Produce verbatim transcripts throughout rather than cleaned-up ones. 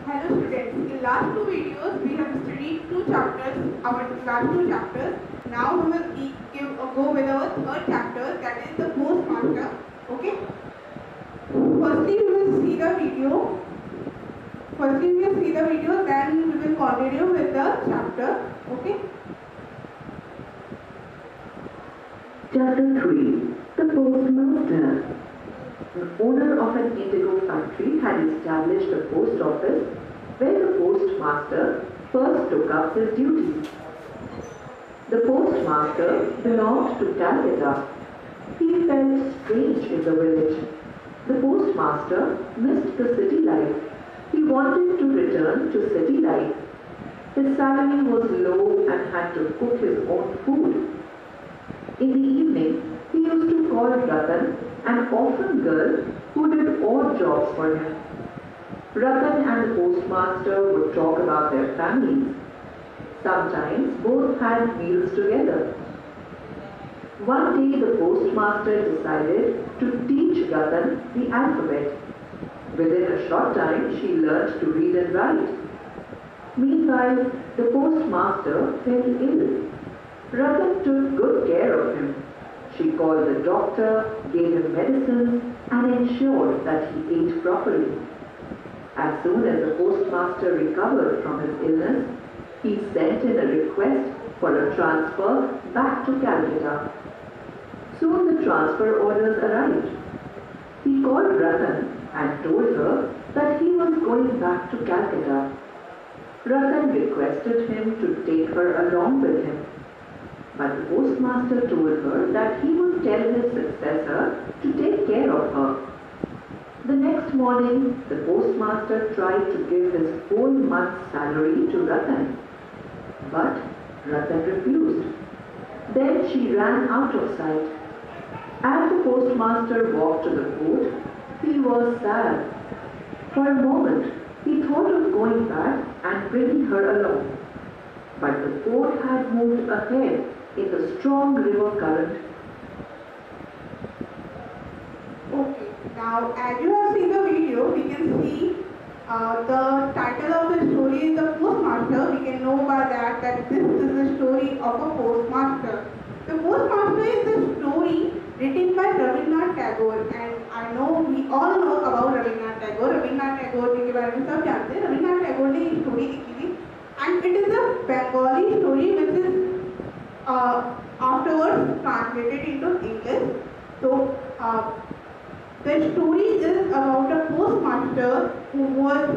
Hello students, in last two videos we have studied two chapters, our last two chapters. Now we will e give, uh, go with our third chapter, that is the Postmaster. Okay. Firstly we will see the video. Firstly we will see the video, then we will continue with the chapter. Okay. Chapter three. The Postmaster. The owner of an indigo factory had established a post office where the postmaster first took up his duties. The postmaster belonged to Calcutta. He felt strange in the village. The postmaster missed the city life. He wanted to return to city life. His salary was low and had to cook his own food. In the evening, he used to call Ratan, an orphan girl who did odd jobs for him. Ratan and the postmaster would talk about their families. Sometimes both had meals together. One day the postmaster decided to teach Ratan the alphabet. Within a short time she learned to read and write. Meanwhile, the postmaster fell ill. Ratan took good care of him. She called the doctor, gave him medicines, and ensured that he ate properly. As soon as the postmaster recovered from his illness, he sent in a request for a transfer back to Calcutta. Soon the transfer orders arrived. He called Ratan and told her that he was going back to Calcutta. Ratan requested him to take her along with him. But the postmaster told her that he would tell his successor to take care of her. The next morning, the postmaster tried to give his whole month's salary to Ratan. But Ratan refused. Then she ran out of sight. As the postmaster walked to the boat, he was sad. For a moment, he thought of going back and bringing her along. But the boat had moved ahead in the strong river current. Okay. Now, as you have seen the video, we can see uh, the title of the story is the Postmaster. We can know by that that this is the story of a postmaster. The Postmaster is a story written by Rabindranath Tagore, and I know we all know about Rabindranath Tagore. Rabindranath Tagore जिनके बारे में सब जानते हैं. Rabindranath Tagore ने ये story लिखी थी, and it is a Bengali story which is uh, afterwards translated into English. So. Uh, The story is about a postmaster who was,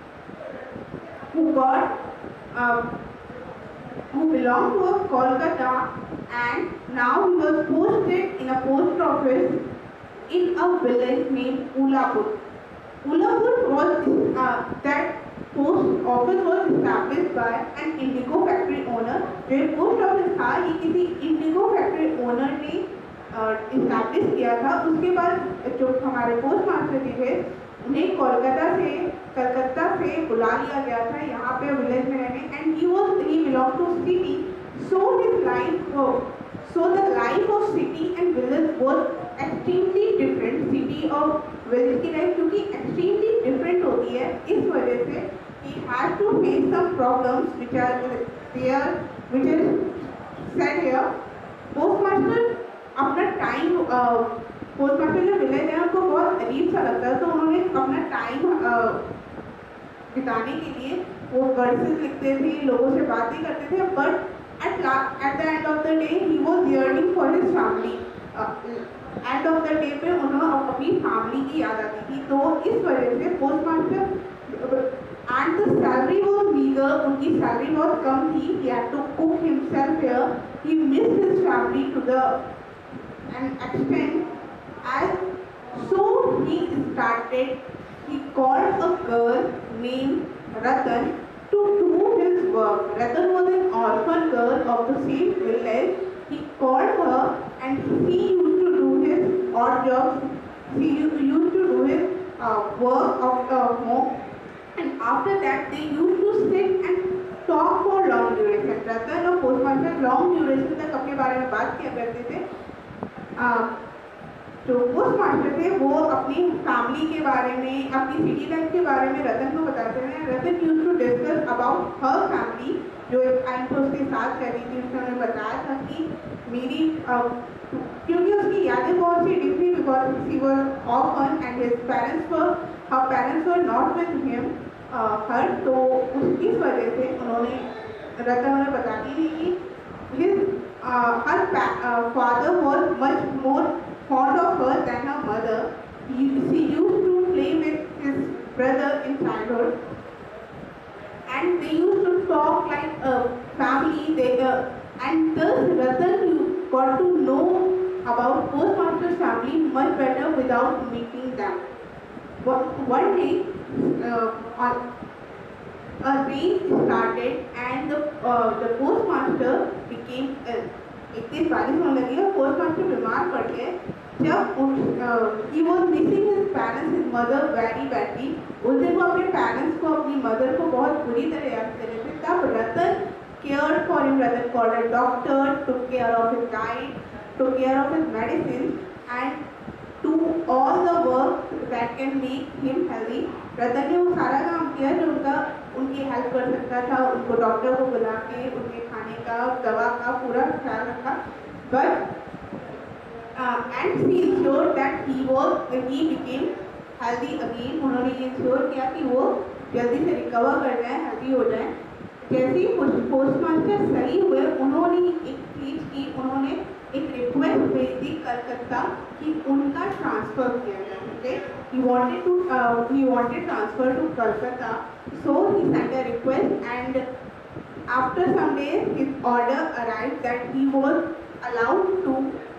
who got, uh, who belonged to a Kolkata, and now he was posted in a post office in a village named Ulapur. Ulapur was, uh, that post office was established by an indigo factory owner. जो post office था, ये किसी indigo factory owner ने establish किया था. उसके बाद जो हमारे पोस्ट मास्टर जी थे उन्हें कोलकाता से कलकत्ता से बुला लिया गया था यहाँ पे विलेज में रहने, and he was he belong to city. So his life so the life of city and village was extremely different. City और विलेज की लाइफ क्योंकि एक्सट्रीमली डिफरेंट होती है, इस वजह से he has to face some problems which are there which is said here. Postmaster अपना time postmaster जो विलेज है उनको बहुत अजीब सा लगता है, तो उन्होंने अपना टाइम बिताने के लिए वो वर्सेस लिखते थे, लोगों से बातें करते थे. But at at the end of the day he was yearning for his family. End of the day पे उन्हें अपनी फैमिली की याद आती थी. तो इस वजह से postmaster and the salary was meager, उनकी सैलरी बहुत कम थी. He had to cook himself here. He missed his family to the and extent as so he started he called a girl named Ratan to do his work. Ratan was an orphan girl of the same village. He called her and he used to do his odd jobs. He used to do his uh, work of the home, and after that they used to sit and talk for long duration. Ratan और postmaster long duration तक अपने बारे में बात किया करते थे. Uh, जो पोस्ट मास्टर थे वो अपनी फैमिली के बारे में, अपनी सिटी लाइफ के बारे में रतन को बताते हैं। Ratan use to discuss about her family, जो एक टाइम पर उसके साथ रहती थी। उसने उन्हें बताया था कि मेरी uh, क्योंकि उसकी यादें बहुत सी differ because he was orphan and his parents were her parents were not with him her, तो उसकी वजह से उन्होंने रतन उन्हें बताती थी कि his her father was much more fond of her than her mother. He, she used to play with his brother in childhood, and they used to talk like a family. They uh, and thus Ratan you got to know about Postmaster's family much better without meeting them. One day, uh, on a rain started and the uh, the postmaster became ill. एक दिन बारिश होने लगी और postmaster बीमार पड़ गए। जब he was missing his parents, his mother very badly. उस दिन वो अपने पेरेंट्स को, अपनी मदर को बहुत बुरी तरह याद कर रहे थे। तब Ratan care for him, Ratan called a doctor, took care of his diet, took care of his medicine and to all the work that can make him healthy. Ratan ने वो सारा काम किया जो उनका उनकी हेल्प कर सकता था। उनको डॉक्टर को बुला के उनके खाने का, दवा का पूरा ख्याल रखा। But and she ensure that he was he became healthy again. उन्होंने ये इंश्योर किया कि वो जल्दी से रिकवर कर जाए, हेल्दी हो जाए। जैसे ही पोस्टमास्टर सही हुए, उन्होंने एक चीज़ की, उन्होंने एक रिक्वेस्ट भेज दी कलकत्ता कि उनका ट्रांसफ़र किया जाए। okay? He wanted to uh, he wanted transfer to Calcutta, so he sent a request, and after some days his order arrived that he was allowed to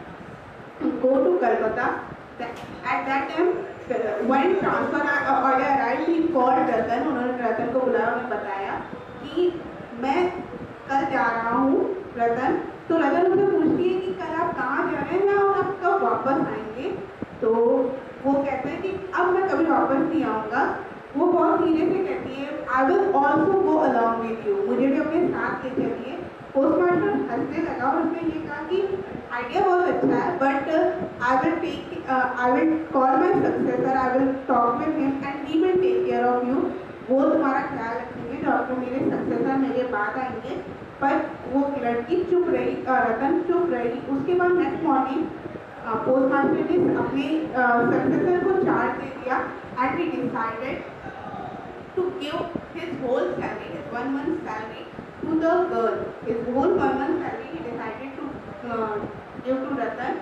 go to Calcutta. At that time, when transfer order arrived, he called Ratan. उन्होंने रतन को बुलाया, उन्हें बताया कि मैं कल जा रहा हूँ रतन। तो रतन उनसे पूछती है कि कल आप कहाँ जा रहे हैं और आप कब वापस आएंगे। तो वो कहते हैं कि अब मैं कभी वापस नहीं आऊँगा। वो बहुत धीरे से कहती है, I will also go along with you, मुझे भी अपने साथ ले चलिए। पोस्टमास्टर हंसने लगा और उसने ये कहा कि आइडिया बहुत अच्छा है, but I will take I will call my successor, I will talk with him and he will take care of you. वो तुम्हारा ख्याल रखेंगे, डॉक्टर मेरे सक्सेसर मेरे बाद आएंगे। पर वो लड़की चुप रही, रतन चुप रही। उसके बाद नेक्स्ट मॉर्निंग पोस्टमास्टर ने अपने सक्सेसर को चार्ज दे दिया and he decided to give his whole salary, his one month salary to the girl. His whole one month salary he decided to give to Ratan,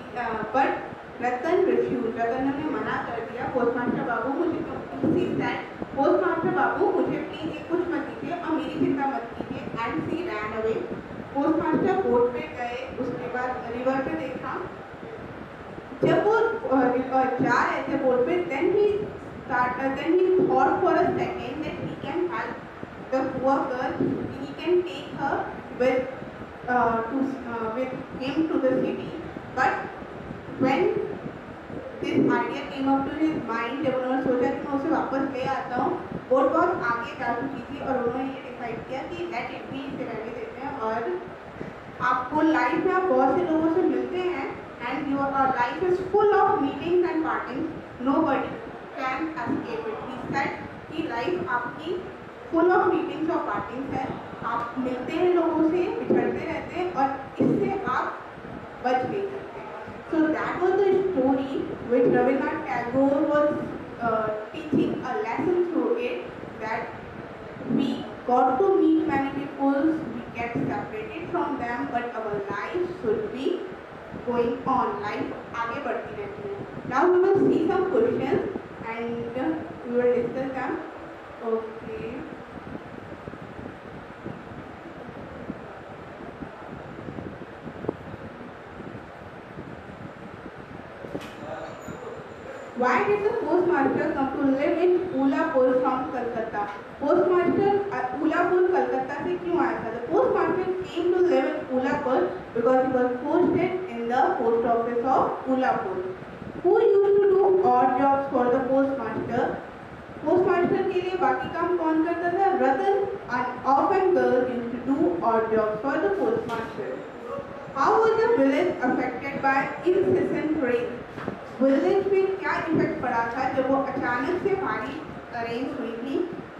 but Ratan refuse. Ratan ने मना कर दिया, postmaster बाबू मुझे पोस्टमास्टर बाबू मुझे please ये कुछ मत दीजिए और मेरी चिंता मत कीजिए। And she ran away. Postmaster boat पे गए, उसके बाद रिवर पे देखा। जब वो जा रहे थे बोट पे, then he start then he thought for a second that he can help the poor girl, he can take her with to with him to the city. But when this idea came up to his mind, जब उन्होंने सोचा कि मैं उसे वापस ले आता हूँ, बोट बहुत आगे जा चुकी थी और उन्होंने ये डिसाइड किया कि लेट इट बी, इसे रहने देते हैं। और आपको लाइफ में आप बहुत से लोगों से मिलते हैं and your life is full of meetings and partings, nobody can escape it. He said कि लाइफ आपकी फुल ऑफ मीटिंग्स और पार्टिंग्स है, आप मिलते हैं लोगों से, बिछड़ते रहते हैं और इससे आप बच नहीं सकते। So that was the story which Rabindranath Tagore was uh, teaching a lesson through it, that we got to meet many people, we get separated from them, but our life should be going on. Life आगे बढ़ती रहती है। Now we will see some questions and uh, we will discuss them. Okay. Why did the postmaster come to live in Ulapur from Calcutta? Postmaster uh, Ulapur Calcutta से क्यों आया था? The postmaster came to live in Ulapur because he was posted in the post office of Ulapur. Who used to do odd jobs for the postmaster? Postmaster के लिए बाकी काम कौन करता था? Ratan and orphan girls used to do odd jobs for the postmaster. How was the village affected by incessant rain? Village में क्या effect पड़ा था जब वो अचानक से बारिश अरेंज हुई थी.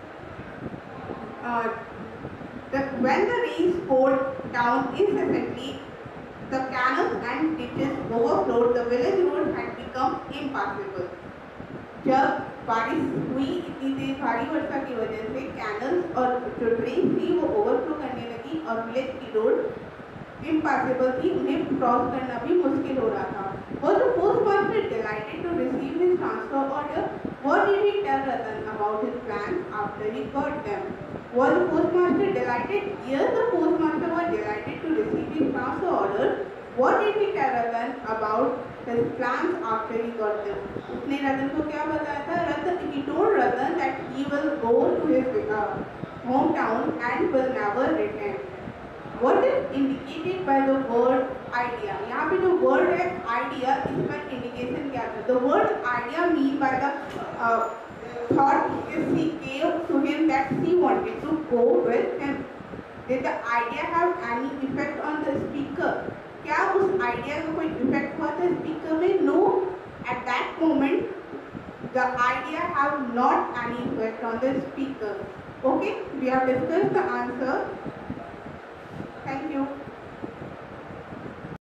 uh, the, when the rain poured down incessantly, the canals and ditches overflowed, the village road had become impassable. जब बारिश हुई इतनी तेज भारी वर्षा की वजह से कैनल्स और जो ड्रेन थी वो ओवरफ्लो करने लगी और विलेज की रोड इम्पॉसिबल थी, उन्हें क्रॉस करना भी मुश्किल हो रहा था. Was the postmaster delighted to receive his transfer order? What did he tell Ratan about his plans after he got them? Was the postmaster delighted? Yes, the postmaster was delighted to receive his transfer order. What did he tell Ratan about his plans after he got them? उसने रतन को क्या बताया था? रतन, he told Ratan that he will go to his uh, hometown and will never return. What is indicated by the word idea? यहाँ पे जो word है idea, इसका indication क्या था? The word idea mean by the uh, thought she gave to him that she wanted to go with him. Did the idea have any effect on the speaker? क्या उस idea का कोई effect हुआ था speaker में? No. At that moment, the idea have not any effect on the speaker. Okay, we have discussed the answer. Thank you.